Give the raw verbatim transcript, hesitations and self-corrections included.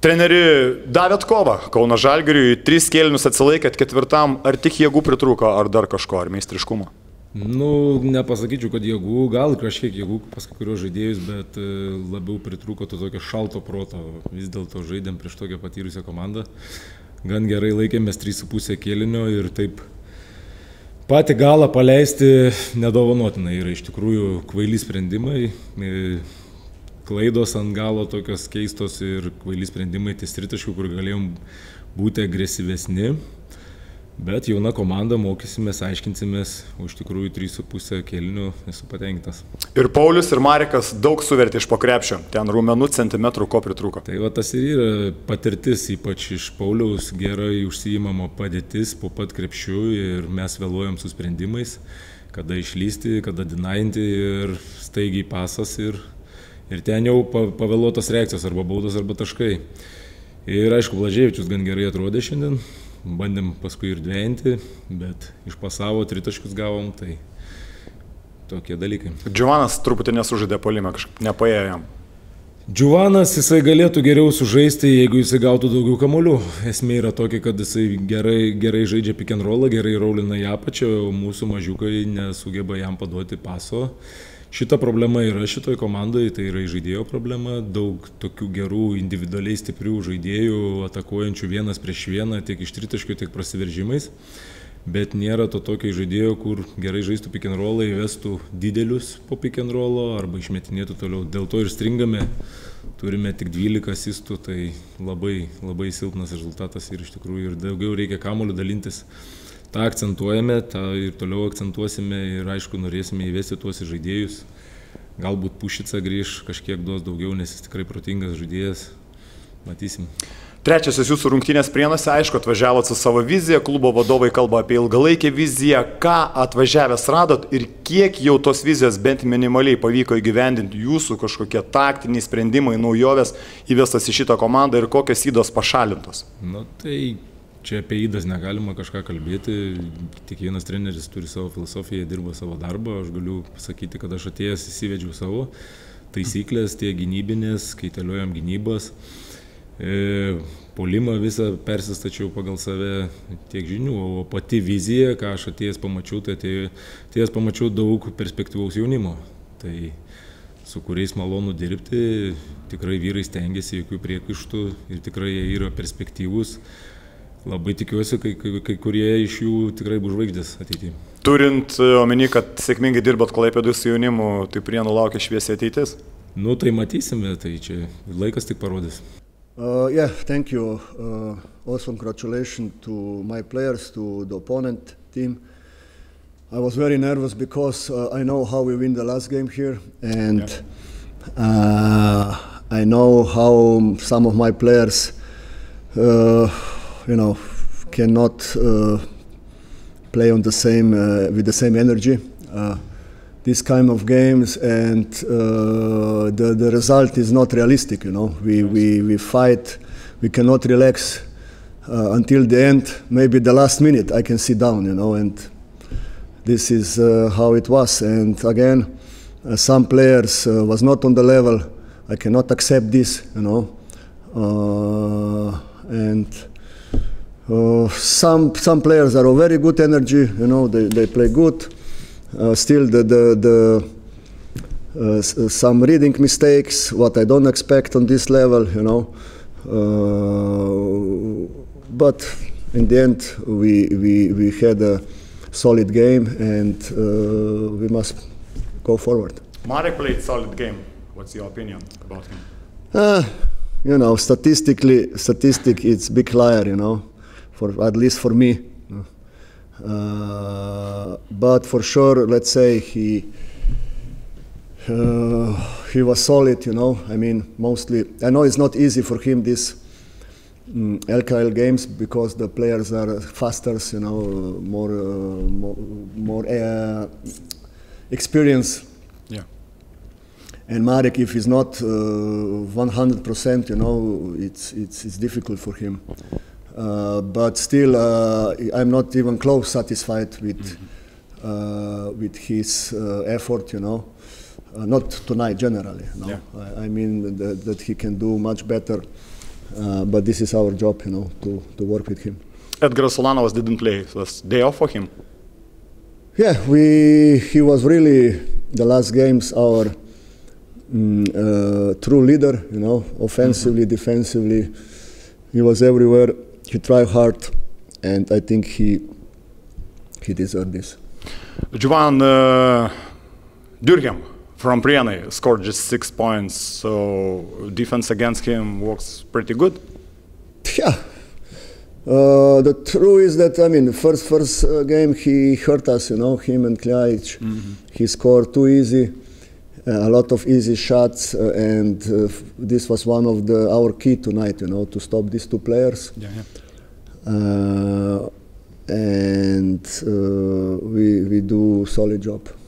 Treneri, davėt kovą Kauno Žalgiriui, tris kėlinius atsilaikėt, ketvirtam, ar tik jėgų pritrūko, ar dar kažko, ar meistriškumo? Nu, nepasakyčiau, kad jėgų, gal kažkiek jėgų pas kai kuriuos žaidėjus, bet labiau pritrūko to tokio šalto proto. Vis dėlto žaidėm prieš tokią patyrusią komandą. Gan gerai laikėmės trys su pusė kėlinio ir taip patį galą paleisti nedovanotinai yra iš tikrųjų kvaili sprendimai. Klaidos ant galo tokios keistos ir kvaili sprendimai ties tritaškių, kur galėjom būti agresyvesni. Bet jauna komanda, mokysimės, aiškinsimės, iš tikrųjų trys su pusė kėlinių esu patenkintas. Ir Paulius, ir Marekas daug suvertė iš po krepšio, ten raumenų centimetrų ko pritrūko. Tai va tas ir yra patirtis, ypač iš Pauliaus gerai užsiimama padėtis po pat krepšių ir mes vėluojam su sprendimais, kada išlysti, kada dinainti ir staigiai pasas ir Ir ten jau pavėluotos reakcijos, arba baudos, arba taškai. Ir aišku, Blaževičius gan gerai atrodė šiandien, bandėm paskui ir dvejinti, bet išpasavo, tritaškius gavom, tai tokie dalykai. Džiuvanas truputį nesužaidė puolime, kažkaip nepaėjo jam. Džiuvanas, jisai galėtų geriau sužaisti, jeigu jisai gautų daugiau kamuolių. Esmė yra tokia, kad jisai gerai, gerai žaidžia pick and rollą, gerai rollina į apačią, o mūsų mažiukai nesugeba jam paduoti paso. Šita problema yra šitoj komandai, tai yra žaidėjo problema, daug tokių gerų individualiai stiprių žaidėjų, atakuojančių vienas prieš vieną, tiek iš tritaškių, tiek prasiveržimais, bet nėra to tokio žaidėjo, kur gerai žaistų pick and rollą, įvestų didelius po pick and rollo arba išmetinėtų toliau. Dėl to ir stringame, turime tik dvylika asistų, tai labai, labai silpnas rezultatas ir iš tikrųjų ir daugiau reikia kamuolių dalintis. tą akcentuojame, tą ir toliau akcentuosime ir aišku norėsime įvesti tuos žaidėjus. Galbūt Pušica grįž, kažkiek duos daugiau, nes jis tikrai protingas žaidėjas. Matysim. Trečiasis jūsų rungtynės Prienuose, aišku, atvažiavot su savo vizija, klubo vadovai kalba apie ilgalaikę viziją. Ką atvažiavęs radot ir kiek jau tos vizijos bent minimaliai pavyko įgyvendinti jūsų kažkokie taktiniai sprendimai, naujovės įvestas į šitą komandą ir kokios ydos pašalintos? Nu, tai čia apie ydas negalima kažką kalbėti, kiekvienas treneris turi savo filosofiją, dirba savo darbą, aš galiu pasakyti, kad aš atėjęs įsivedžiau savo taisyklės, tie gynybinės, kaitaliojam gynybas. E, polimą visą persistačiau pagal save tiek žinių, o pati vizija, ką aš atėjęs pamačiau, tai atėjęs pamačiau daug perspektyvaus jaunimo, tai su kuriais malonu dirbti, tikrai vyrai stengiasi, jokių priekaištų ir tikrai jie yra perspektyvūs. Labai tikiuosi, kai, kai, kai kurie iš jų tikrai bus žvaigždės ateityje. Turint omeny, kad sėkmingai dirbat Klaipėdoj su jaunimu, tai Prienų laukia šviesi ateitis? Nu, tai matysime, tai čia laikas tik parodys. Uh, yeah, thank you. Uh, also congratulations to my players, to the opponent team. I was very nervous because uh, I know how we win the last game here, and yeah. uh, I know how some of my players, uh, you know, cannot uh, play on the same uh, with the same energy. Uh, This kind of games, and uh, the the result is not realistic. You know, we we we fight, we cannot relax uh, until the end. Maybe the last minute I can sit down. You know, and this is uh, how it was. And again, uh, some players uh, was not on the level. I cannot accept this. You know, uh, and uh, some some players are of very good energy. You know, they they play good. Uh, still the, the, the uh, some reading mistakes, what I don't expect on this level, you know. Uh, but in the end, we, we, we had a solid game and uh, we must go forward. Marek played solid game. What's your opinion about him? Uh, you know, statistically, statistic it's big liar, you know, for at least for me. Uh, but for sure, let's say he uh, he was solid, you know. I mean, mostly. I know it's not easy for him this um, L K L games because the players are faster, you know, more uh, more, more uh, experience. Yeah. And Marek, if he's not one hundred percent, you know, it's it's it's difficult for him. Uh, but still, uh, I'm not even close satisfied with mm-hmm. uh, with his uh, effort. You know, uh, not tonight generally. No, yeah. I, I mean that, that he can do much better uh, but this is our job, you know, to, to work with him. Edgaras Ulanovas didn't play. It was day off for him. Yeah, we he was really the last games our mm, uh, true leader. You know, offensively, mm-hmm. defensively, he was everywhere. He tried hard, and I think he he deserved this. Jovan uh, Durkheim from Prienai scored just six points, so defense against him works pretty good. Yeah. Uh, the truth is that, I mean, first first uh, game he hurt us, you know, him and Kljajic. Mm-hmm. He scored too easy, uh, a lot of easy shots, uh, and uh, this was one of the our key tonight, you know, to stop these two players. Yeah, yeah. Uh, and uh, we we do solid job.